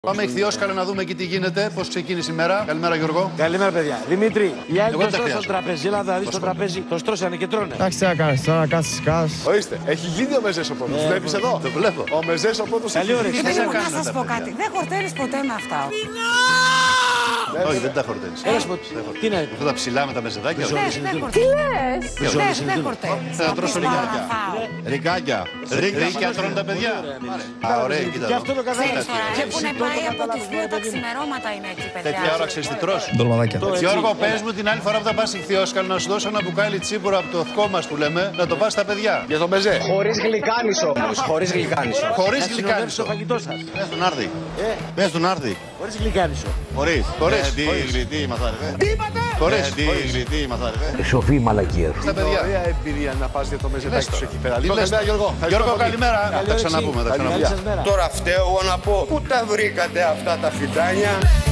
Πάμε ηχθιόσκαλα να δούμε εκεί τι γίνεται, πώς ξεκίνησε η μέρα. Καλημέρα, Γιώργο. Καλημέρα, παιδιά. Δημήτρη, οι άλλοι το στρώσαν στο τραπέζι. Έλα, θα δεις το τραπέζι. Το στρώσανε και τρώνε. Εντάξει, τι να κάνεις τώρα, κάτσεις σκάς. Ορίστε, έχει γίνει ο Μεζές ο Πότος. Βλέπεις εδώ. Το βλέπω. Ο Μεζές ο Πότος. Καλή όρεξη. Να σας πω κάτι. Δεν χορταίνεις ποτέ με αυτά. Όχι, δεν τα χορταίνεις. Τι να Αυτά τα ψηλά με τα μεζεδάκια. Τι λες? Δεν χορταίνεις. Θα τρώσω ρικάκια. Ρικάκια. Ρικάκια τρώνε τα παιδιά. Α, ωραία, κοίτα Και εδώ. αυτό το καθένα. Και έχουν πάει από τις 2 τα ξημερώματα είναι εκεί, παιδιά. Τέτοια ώρα ξέρεις τι τρως. Ντολμαδάκια. Γιώργο, πες μου την άλλη φορά που θα πας ηχθιόσκαλα να σου δώσω ένα μπουκάλι τσίπουρο από το θκό μας που λέμε, να το πας στα παιδιά. Για το Μεζέ. Χωρίς γλυκάνισο όμως, χωρίς γλυκάνισο. Χωρίς Το γλυκάνισο. φαγητό σας. Πες τον Άρδη. Πες τον Άρδη. Χωρίς γλυκάνισο. Χωρίς. Τι μας άρεσε. Τι είπατε. Χωρίς. Τι μας άρεσε. Σοφή μαλακία. Στα παιδιά. Ωραία εμπειρία να πας για το Μεζεδάκι Λες σου το. εκεί πέρα. Τι Λοιπόν, λες καλημέρα το. Γιώργο. Γιώργο, καλημέρα. Καλή Τα όρεξη. ξαναπούμε. Καλή σας μέρα. Τώρα φταίω εγώ να πω, πού τα βρήκατε αυτά τα φυτάνια.